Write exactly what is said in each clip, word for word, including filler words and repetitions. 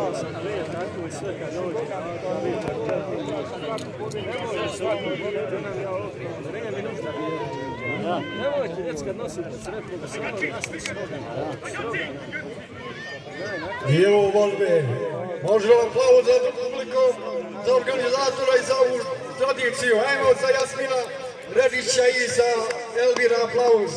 Nemojte djeci kad nosite sretno da se I evo volbe. Može vam aplauz za publiku, za organizatora i za ovu tradiciju. Ajmo za Jasmina Redića i za Elvira aplauz.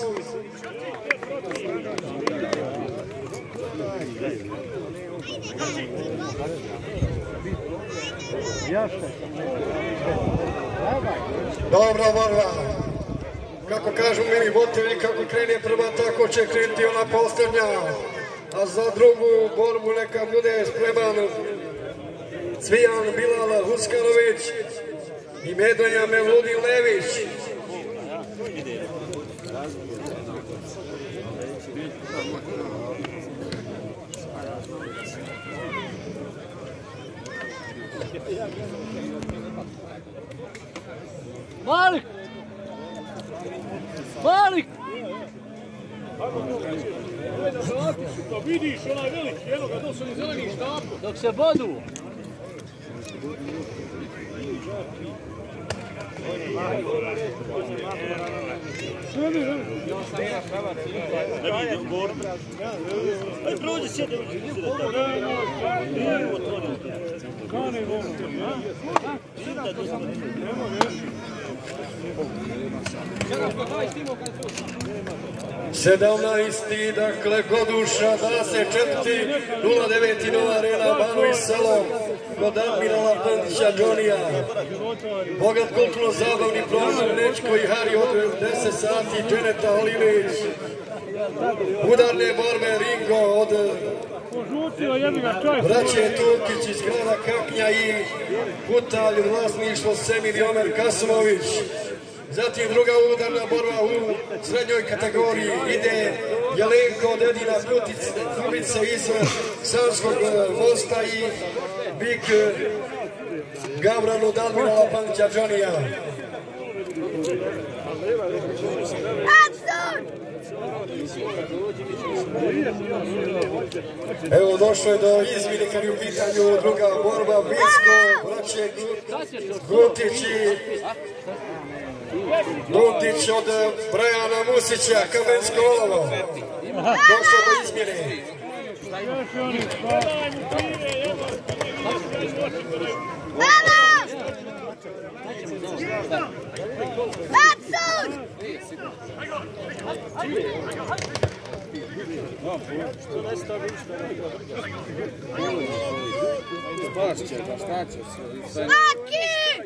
Dobra borba. Kako kažu mili botelji, kako krene prva, tako će krenuti ona posljednja. A za drugu borbu neka bude spreman Cvijan Bilal Huskanović i Medonja Mevludin Lević. Malik! Malik! Da vidiš onaj veliki, jedno ga dosu ni zeleni štapu. Dok se bodu! Ne vidim borbu. Ajde prođi sjede. Kane volno. sedamnaesti, dakle, Goduša, da se četvrti, nula devet Nova Arena, Bano i Selo, kod Admirala Pandića Džonija. Bogat kulturno-zabavni program, Nečko i Hari od deset sati, Dženeta Olinić. Udarne borbe, Ringo od braće Turkić iz grada Kaknja i Kutalj, vlasništvo Semir i Omer Kasimović. Zatim druga udarna borba u srednjoj kategoriji ide Jelenko od Edina Kubice iz Savskog mosta i Bik Gavran od Admirala Pandića Džonija. Evo došlo je do izmjene kad je u pitanju druga borba, Bisko, braće Gutić i Nutić od Brajana Musića, Kamensko olovo. Došlo do izmjene. Što ne stavi što ne Spašće ga, šta će se? Svaki!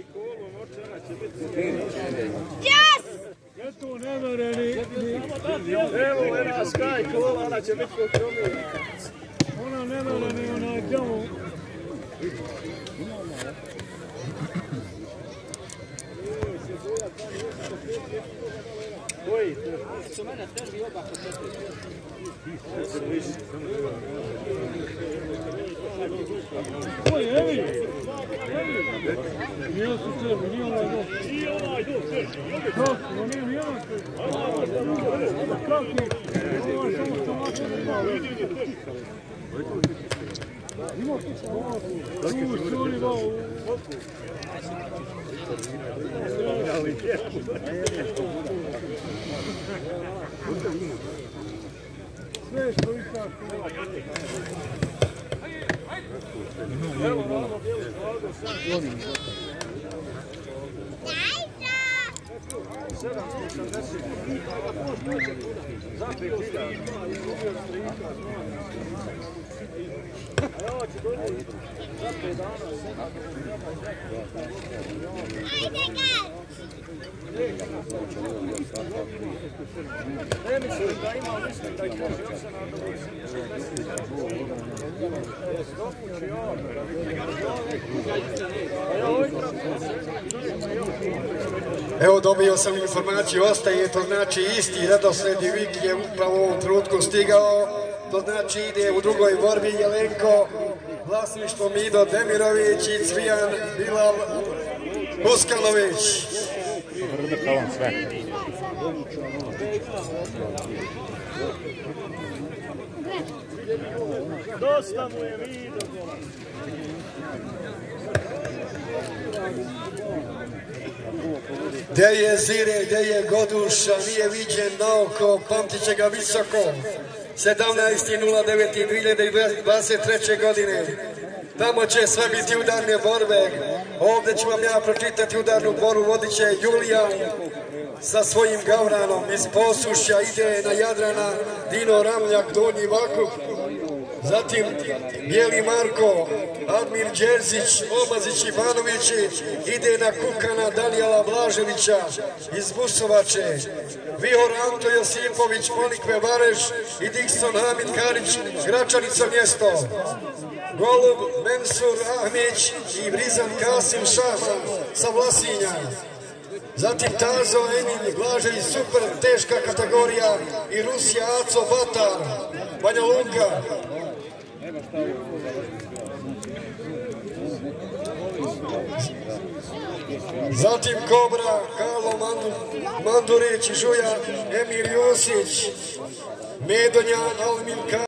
Yes! Eto ne mere ni... Evo jedna Sky kola, ona će biti kod Kromi. Ona ne mere ni onaj djavo. Koji? Su mene teži oba kod tebe. Oj, evi! Nije su tebi, nije onaj dok. Nije onaj dok, teži. Kako, no nije nijedan teži. Kako? Ovo je samo što mače da ima. Ima ti što mače. Tu šuri dao u oku. Sve što iskaš kola. Evo vamo bijeli zlago sam. sedamsto osamdeset. Zapio se. Izgubio strika. A ovo će donijeti za pet dana. Ne mislim da ima, mislim da ih može još se nadoći. Evo dobio sam informaciju, ostaje, to znači isti redosled i Viki je upravo u ovom trenutku stigao, to znači ide u drugoj borbi Jelenko, vlasništvo Mido Demirović i Cvijan Bilal Huskanović. Dosta mu je vidio. Gde je Zire, gde je Goduša, nije viđen na oko, pamtit će ga visoko. sedamnaesti nula devet dve hiljade dvadeset treće. godine. Tamo će sve biti udarne borbe. Ovdje ću vam ja pročitati udarnu borbu, vodit će Julijan sa svojim Gavranom. Iz Posušja ide na Jadrana Dino Ramljak, Donji Vakup. Zatim Bijeli Marko, Admir Đerzić, Omazić Ivanović ide na Kukana Danijela Blaževića iz Busovače. Vihor Anto Josipović, Ponikve Vareš i Dikson Hamid Karić, Gračanica mjesto. Golub Mensur Ahmić i Brizan Kasim Šahan sa Vlasinja. Zatim Tazo Emin Blažević, super teška kategorija i Rusija Aco Batar, Banja Luka. Zatim Kobra, Karlo Mandurić, Žuja, Emir Josić, Medonjan, Almin Karić.